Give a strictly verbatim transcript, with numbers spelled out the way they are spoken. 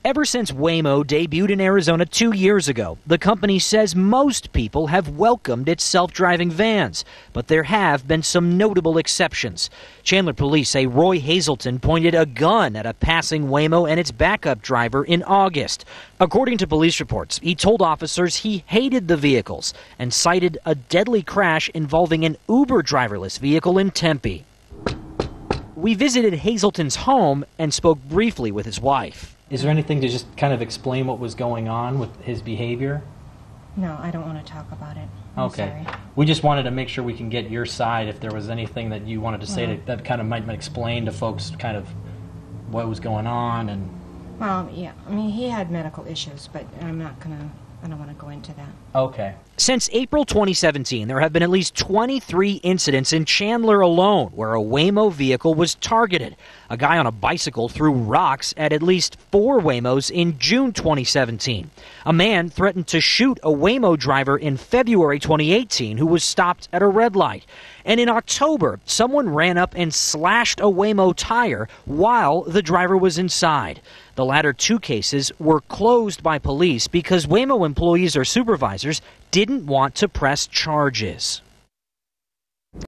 Ever since Waymo debuted in Arizona two years ago, the company says most people have welcomed its self-driving vans, but there have been some notable exceptions. Chandler police say Roy Hazelton pointed a gun at a passing Waymo and its backup driver in August. According to police reports, he told officers he hated the vehicles and cited a deadly crash involving an Uber driverless vehicle in Tempe. We visited Hazelton's home and spoke briefly with his wife. Is there anything to just kind of explain what was going on with his behavior? No, I don't want to talk about it. I'm okay. Sorry. We just wanted to make sure we can get your side if there was anything that you wanted to say well, that, that kind of might explain to folks kind of what was going on. And well, yeah, I mean, he had medical issues, but I'm not going to, I don't want to go into that. Okay. Since April twenty seventeen, there have been at least twenty-three incidents in Chandler alone where a Waymo vehicle was targeted. A guy on a bicycle threw rocks at at least four Waymos in June twenty seventeen. A man threatened to shoot a Waymo driver in February twenty eighteen who was stopped at a red light. And in October, someone ran up and slashed a Waymo tire while the driver was inside. The latter two cases were closed by police because Waymo employees or supervisors didn't want to press charges.